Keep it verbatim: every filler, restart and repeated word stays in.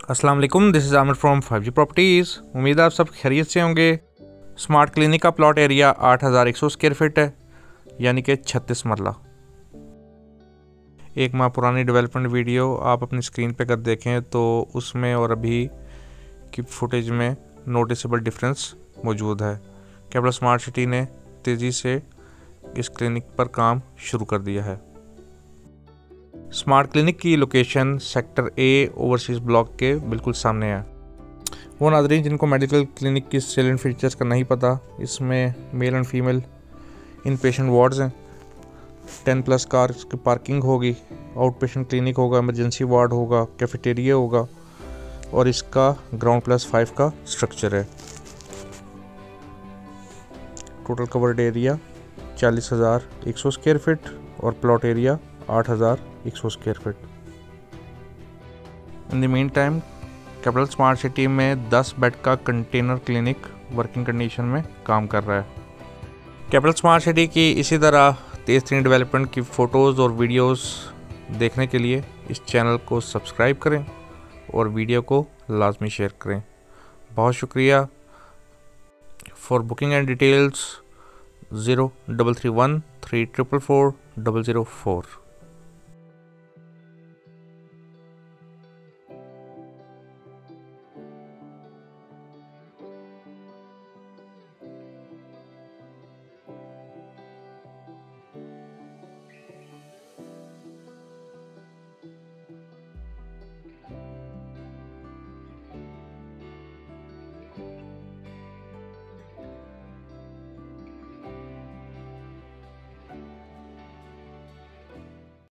अस्सलाम वालेकुम, this is Aamir from five G properties. उम्मीद है आप सब खैरियत से होंगे। स्मार्ट क्लिनिक का प्लॉट एरिया आठ हज़ार एक सौ स्क्वायर फीट है, यानी कि छत्तीस मरला। एक माह पुरानी डेवलपमेंट वीडियो आप अपनी स्क्रीन पे कर देखें तो उसमें और अभी की फुटेज में नोटिसेबल डिफरेंस मौजूद है। कैपिटल स्मार्ट सिटी ने तेज़ी से इस क्लिनिक पर काम शुरू कर दिया है। स्मार्ट क्लिनिक की location sector A overseas block के बिल्कुल सामने है। वो नाज़रीन जिनको मेडिकल क्लिनिक की सेलेंट फीचर्स का नहीं पता, इसमें male and female in patient wards हैं, टेन प्लस कार की पार्किंग होगी, आउट पेशेंट क्लिनिक होगा, इमरजेंसी वार्ड होगा, कैफेटेरिया होगा और इसका ग्राउंड प्लस फाइव का स्ट्रक्चर है। टोटल कवर्ड एरिया चालीस हज़ार एक सौ स्क्वायर फीट और प्लॉट एरिया आठ हज़ार एक सौ square feet. In the mean time capital smart city में दस बेड का कंटेनर क्लिनिक वर्किंग कंडीशन में काम कर रहा है। कैपिटल स्मार्ट सिटी की इसी तरह तेज़ तरीन डेवलपमेंट की फ़ोटोज़ और वीडियोस देखने के लिए इस चैनल को सब्सक्राइब करें और वीडियो को लाजमी शेयर करें। बहुत शुक्रिया। For booking and details zero double three one three triple four double zero four.